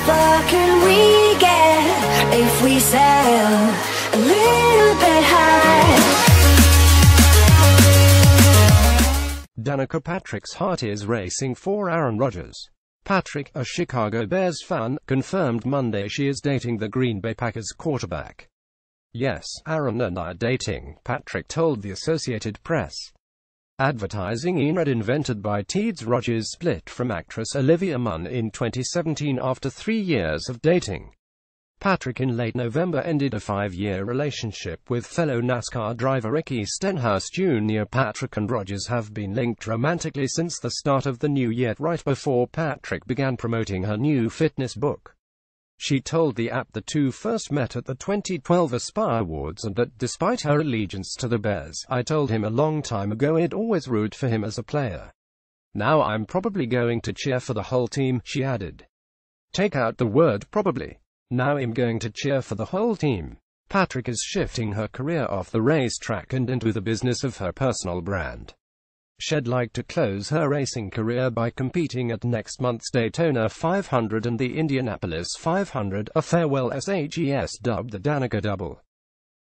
far can we get if we sail a little bit high? Danica Patrick's heart is racing for Aaron Rodgers. Patrick, a Chicago Bears fan, confirmed Monday she is dating the Green Bay Packers quarterback. "Yes, Aaron and I are dating," Patrick told the Associated Press. Advertising Enred invented by Teeds Rodgers split from actress Olivia Munn in 2017 after 3 years of dating. Patrick in late November ended a 5-year relationship with fellow NASCAR driver Ricky Stenhouse Jr. Patrick and Rodgers have been linked romantically since the start of the new year, right before Patrick began promoting her new fitness book. She told the app the two first met at the 2012 Aspire Awards and that, despite her allegiance to the Bears, "I told him a long time ago I'd always root for him as a player. Now I'm probably going to cheer for the whole team," she added. Take out the word probably. "Now I'm going to cheer for the whole team." Patrick is shifting her career off the racetrack and into the business of her personal brand. She'd like to close her racing career by competing at next month's Daytona 500 and the Indianapolis 500, a farewell SHES dubbed the Danica Double.